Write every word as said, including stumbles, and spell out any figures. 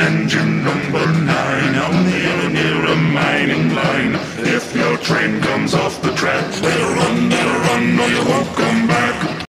engine number nine on the Illinois mining line. If your train comes off the track, better run, better run, or you won't go